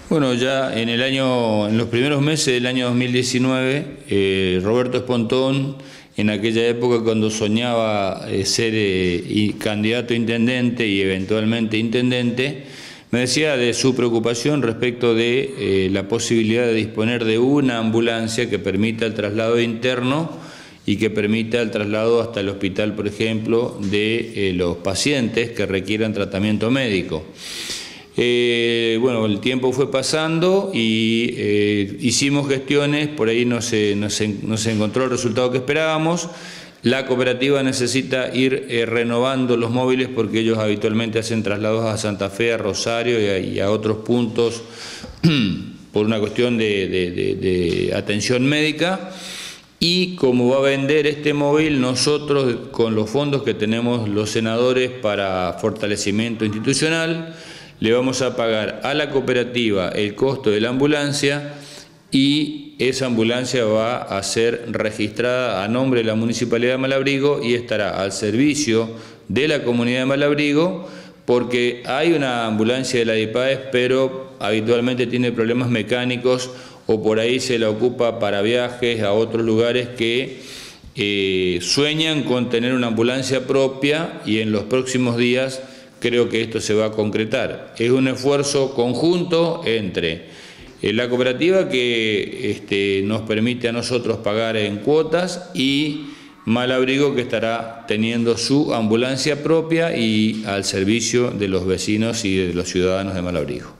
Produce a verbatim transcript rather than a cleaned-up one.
Bueno, ya en el año, en los primeros meses del año dos mil diecinueve, eh, Roberto Espontón, en aquella época cuando soñaba eh, ser eh, candidato a intendente y eventualmente intendente, me decía de su preocupación respecto de eh, la posibilidad de disponer de una ambulancia que permita el traslado interno y que permita el traslado hasta el hospital, por ejemplo, de eh, los pacientes que requieran tratamiento médico. Eh, bueno, el tiempo fue pasando y eh, hicimos gestiones, por ahí no se, no, se, no se encontró el resultado que esperábamos. La cooperativa necesita ir eh, renovando los móviles porque ellos habitualmente hacen traslados a Santa Fe, a Rosario y a, y a otros puntos por una cuestión de, de, de, de atención médica. Y como va a vender este móvil, nosotros con los fondos que tenemos los senadores para fortalecimiento institucional, le vamos a pagar a la cooperativa el costo de la ambulancia y esa ambulancia va a ser registrada a nombre de la Municipalidad de Malabrigo y estará al servicio de la comunidad de Malabrigo, porque hay una ambulancia de la DIPAES, pero habitualmente tiene problemas mecánicos o por ahí se la ocupa para viajes a otros lugares que eh, sueñan con tener una ambulancia propia y en los próximos días creo que esto se va a concretar. Es un esfuerzo conjunto entre eh, la cooperativa que este, nos permite a nosotros pagar en cuotas y Malabrigo que estará teniendo su ambulancia propia y al servicio de los vecinos y de los ciudadanos de Malabrigo.